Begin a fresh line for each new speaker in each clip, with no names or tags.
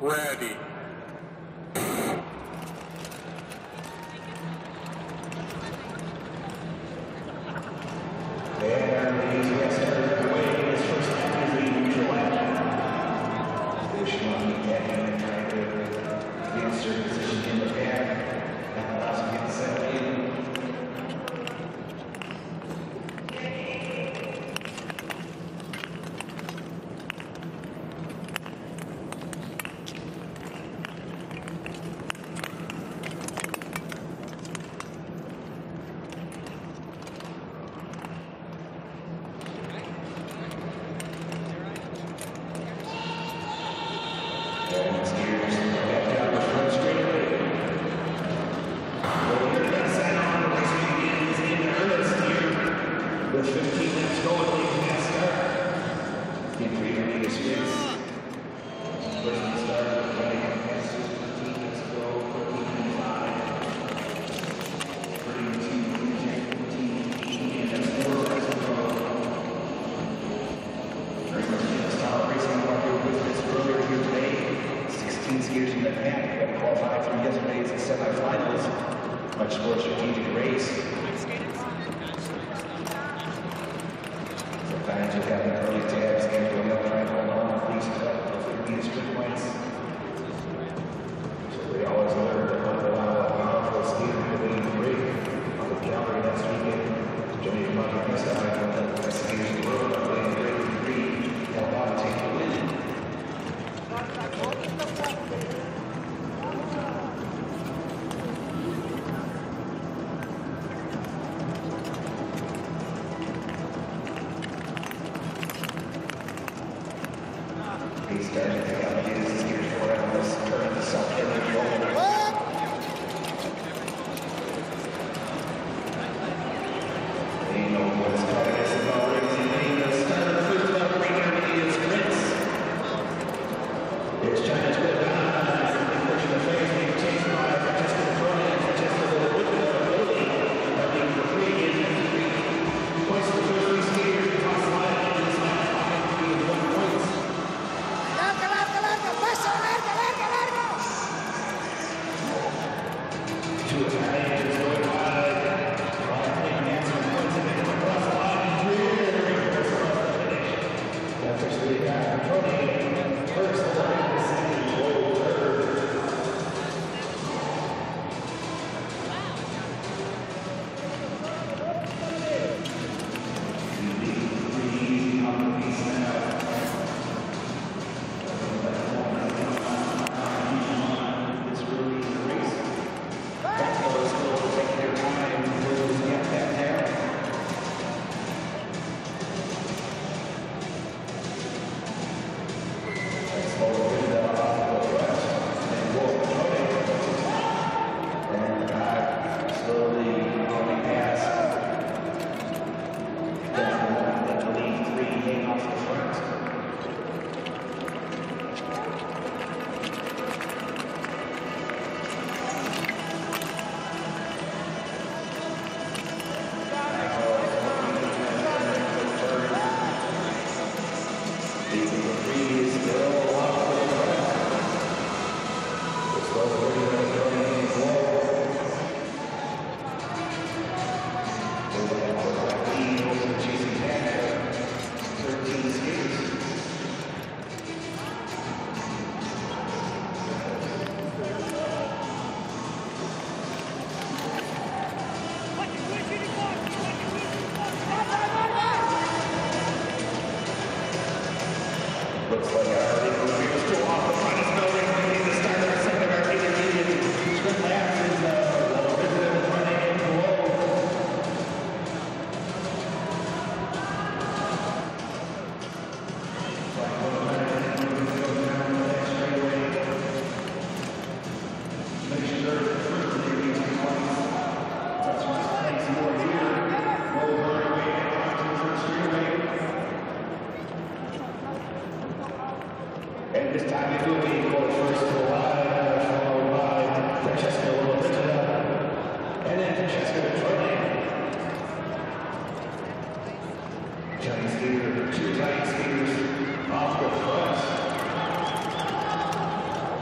Ready.
Much more strategic race. Sometimes you have an early tabs and you'll try and hold on at least for 15 straight points. So we always learn to not allow a powerful skier to lead the break on the calendar next weekend. Johnny Monty next time on the best skiers in the world are playing grade 3. They'll want to take the win. He started to come use his gears for him. This turn to self-image roll. They know what's coming. This is already the start of the first lap. Right is Prince. It's China's good. Pushing the face, being chased by Francesco Troy. Francesco with the ability. Running for 3 is 3 points for the first 3 skaters. Across the line. And this line is 5 and 1 points. Two Italians going wide. Playing Nancy points and they come across the line. That's actually Tony first line to see Joel third. Three on the piece now. It's really the race. Buffalo is going to take their time to get that down. Let's go over the off the west and Wolf and back slowly going past. Then the lead 3 off the front. Looks like our legal reviews go off the front is building. Maybe the start of the second of our intermediate sprint laps is visited running in below. Make sure the first of the leading points. That's why it takes more here. Roll her away onto the first straightaway. And this time it will be going first to the line, followed by Francesco Lopezza, and then Francesco Troy. Giant skater, 2 giant skaters off the front.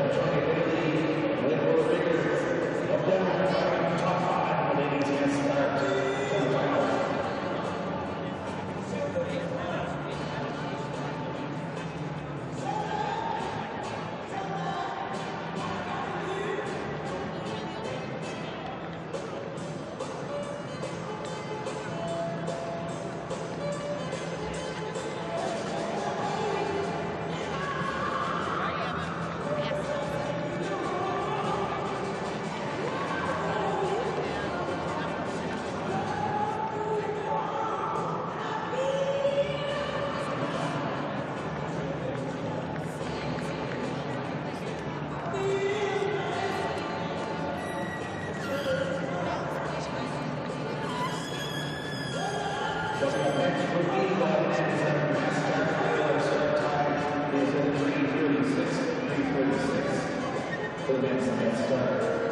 For the men's start.